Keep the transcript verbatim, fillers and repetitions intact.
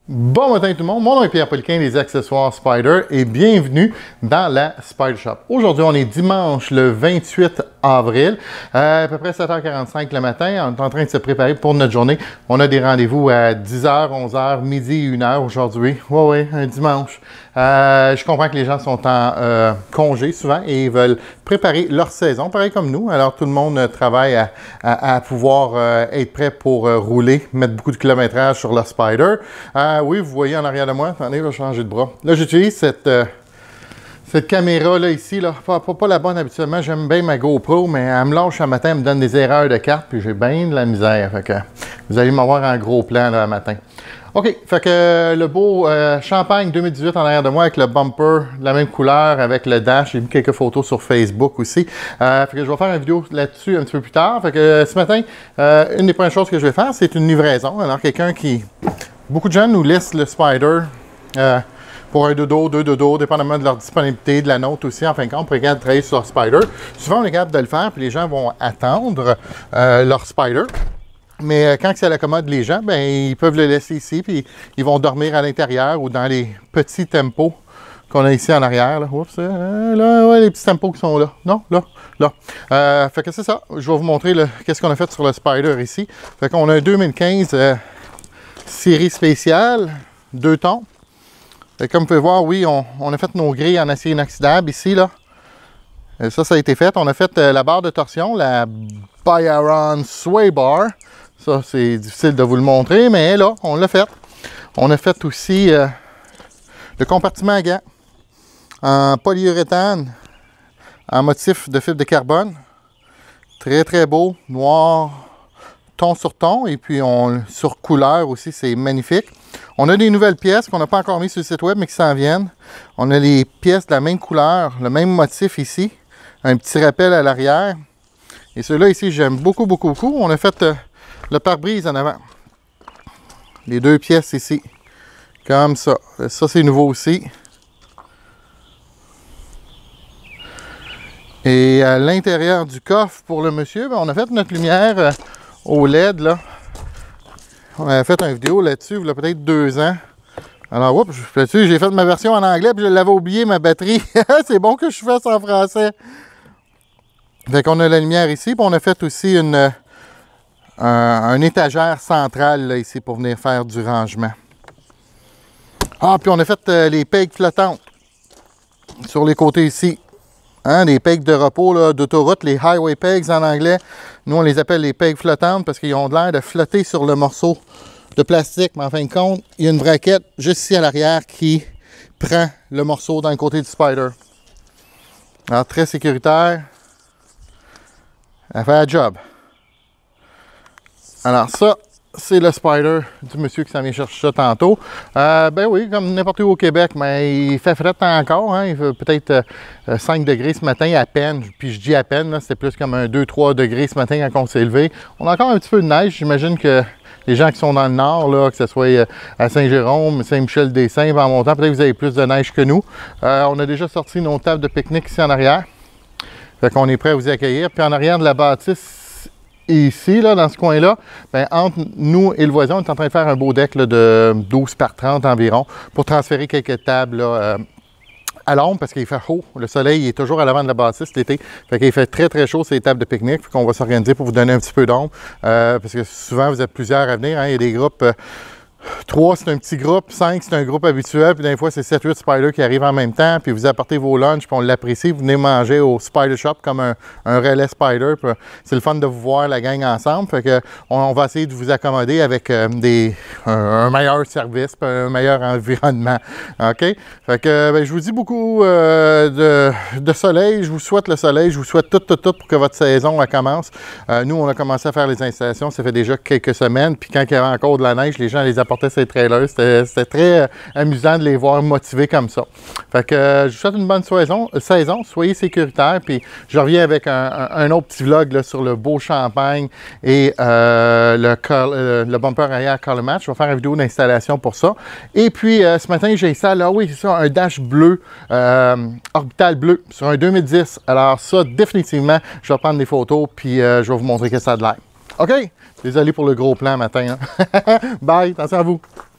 Bon matin tout le monde, mon nom est Pierre Poliquin des accessoires Spyder et bienvenue dans la Spyder Shop. Aujourd'hui, on est dimanche le vingt-huit avril, euh, à peu près sept heures quarante-cinq le matin. On est en train de se préparer pour notre journée. On a des rendez-vous à dix heures, onze heures, midi et une heure aujourd'hui. Oui, oui, un dimanche. Euh, je comprends que les gens sont en euh, congé souvent et ils veulent préparer leur saison, pareil comme nous. Alors tout le monde euh, travaille à, à, à pouvoir euh, être prêt pour euh, rouler, mettre beaucoup de kilométrage sur leur Spyder. Euh, oui, vous voyez en arrière de moi, attendez, je vais changer de bras. Là, j'utilise cette, euh, cette caméra-là ici, là. Pas, pas, pas la bonne habituellement, j'aime bien ma GoPro, mais elle me lâche un matin, elle me donne des erreurs de carte, puis j'ai bien de la misère. Fait que vous allez m'avoir en gros plan là, le matin. OK, fait que euh, le beau euh, Champagne deux mille dix-huit en arrière de moi avec le bumper de la même couleur avec le dash. J'ai mis quelques photos sur Facebook aussi. Euh, fait que je vais faire une vidéo là-dessus un petit peu plus tard. Fait que euh, ce matin, euh, une des premières choses que je vais faire, c'est une livraison. Alors quelqu'un qui... Beaucoup de gens nous laissent le Spyder euh, pour un dodo, deux dodos, dépendamment de leur disponibilité, de la nôtre aussi. En fin de compte, on peut regarder travailler sur leur Spyder. Souvent, on est capable de le faire, puis les gens vont attendre euh, leur Spyder. Mais euh, quand ça accommode les gens, ben ils peuvent le laisser ici, puis ils vont dormir à l'intérieur ou dans les petits tempos qu'on a ici en arrière. Là, oups, euh, là ouais, les petits tempos qui sont là. Non, là, là. Euh, fait que c'est ça. Je vais vous montrer qu'est-ce qu'on a fait sur le Spyder ici. Fait qu'on a un deux mille quinze euh, série spéciale, deux tons. Et comme vous pouvez voir, oui, on, on a fait nos grilles en acier inoxydable ici, là. Et ça, ça a été fait. On a fait euh, la barre de torsion, la Byaron Sway Bar. Ça, c'est difficile de vous le montrer, mais là, on l'a fait. On a fait aussi euh, le compartiment à gants en polyuréthane, en motif de fibre de carbone. Très, très beau, noir, ton sur ton, et puis on, sur couleur aussi, c'est magnifique. On a des nouvelles pièces qu'on n'a pas encore mis sur le site web, mais qui s'en viennent. On a les pièces de la même couleur, le même motif ici. Un petit rappel à l'arrière. Et ceux-là ici, j'aime beaucoup, beaucoup, beaucoup. On a fait euh, le pare-brise en avant. Les deux pièces ici. Comme ça. Ça, c'est nouveau aussi. Et à l'intérieur du coffre pour le monsieur, ben, on a fait notre lumière euh, au L E D, là. On a fait une vidéo là-dessus, il y a peut-être deux ans. Alors, oups, j'ai fait ma version en anglais, puis je l'avais oublié, ma batterie. C'est bon que je fasse en français. Fait qu'on a la lumière ici, puis on a fait aussi une, un, un étagère centrale là, ici pour venir faire du rangement. Ah, puis on a fait euh, les pegs flottantes sur les côtés ici. Hein, les pegs de repos d'autoroute, les highway pegs en anglais. Nous, on les appelle les pegs flottantes parce qu'ils ont l'air de flotter sur le morceau de plastique. Mais en fin de compte, il y a une braquette juste ici à l'arrière qui prend le morceau dans le côté du Spyder. Alors, très sécuritaire. Elle fait la job. Alors ça, c'est le Spyder du monsieur qui s'en vient chercher ça tantôt. Euh, ben oui, comme n'importe où au Québec, mais il fait fret encore. Hein, il fait peut-être euh, cinq degrés ce matin à peine. Puis je dis à peine, c'était plus comme un deux trois degrés ce matin quand on s'est levé. On a encore un petit peu de neige. J'imagine que les gens qui sont dans le nord, là, que ce soit à Saint-Jérôme, Saint-Michel-des-Saints, en montant, peut-être que vous avez plus de neige que nous. Euh, on a déjà sorti nos tables de pique-nique ici en arrière. Fait qu'on est prêt à vous accueillir. Puis en arrière de la bâtisse, ici, là, dans ce coin-là, ben, entre nous et le voisin, on est en train de faire un beau deck là, de douze par trente environ pour transférer quelques tables là, euh, à l'ombre parce qu'il fait chaud. Le soleil est toujours à l'avant de la bâtisse l'été. Fait qu'il fait très très chaud ces tables de pique-nique. Fait qu'on va s'organiser pour vous donner un petit peu d'ombre. Euh, parce que souvent, vous êtes plusieurs à venir. Hein, il y a des groupes... Euh, trois, c'est un petit groupe. cinq, c'est un groupe habituel. Puis des fois, c'est sept huit Spyder qui arrivent en même temps. Puis vous apportez vos lunchs, puis on l'apprécie. Vous venez manger au Spyder Shop comme un, un relais Spyder. C'est le fun de vous voir la gang ensemble. Fait que on, on va essayer de vous accommoder avec euh, des, un, un meilleur service, un meilleur environnement. OK? Fait que ben, je vous dis beaucoup euh, de, de soleil. Je vous souhaite le soleil. Je vous souhaite tout, tout, tout pour que votre saison elle commence. Euh, nous, on a commencé à faire les installations. Ça fait déjà quelques semaines. Puis quand il y avait encore de la neige, les gens les apportaient ces trailers. C'était très euh, amusant de les voir motivés comme ça. Fait que euh, je vous souhaite une bonne saison. saison. Soyez sécuritaires. Puis je reviens avec un, un, un autre petit vlog là, sur le beau Champagne et euh, le, euh, le bumper arrière Color Match. Je vais faire une vidéo d'installation pour ça. Et puis euh, ce matin, j'ai installé, ah oui, c'est ça, un dash bleu, euh, orbital bleu sur un deux mille dix. Alors ça, définitivement, je vais prendre des photos puis euh, je vais vous montrer que ça a de l'air. OK? Désolé pour le gros plan matin. Hein? Bye, attention à vous.